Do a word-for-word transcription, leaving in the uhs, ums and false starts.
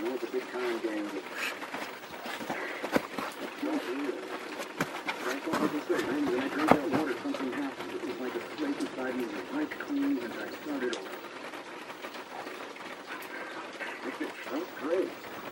know it's a big time game, but not really. That's all I can say. When I drank that water, something happened. It was like a slate inside me was wiped clean, and I started over.